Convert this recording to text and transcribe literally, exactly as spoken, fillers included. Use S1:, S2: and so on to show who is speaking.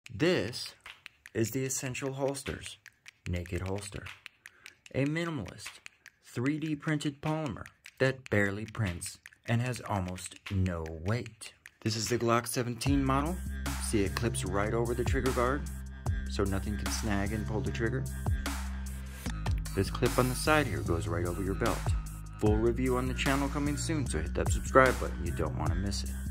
S1: This is the Essential Holsters Naked Holster, a minimalist three D printed polymer that barely prints and has almost no weight. This is the Glock seventeen model. See, it clips right over the trigger guard so nothing can snag and pull the trigger. This clip on the side here goes right over your belt. Full review on the channel coming soon, so hit that subscribe button, you don't want to miss it.